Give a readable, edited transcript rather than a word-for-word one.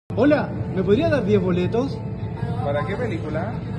Hola, ¿me podría dar 10 boletos? ¿Para qué película?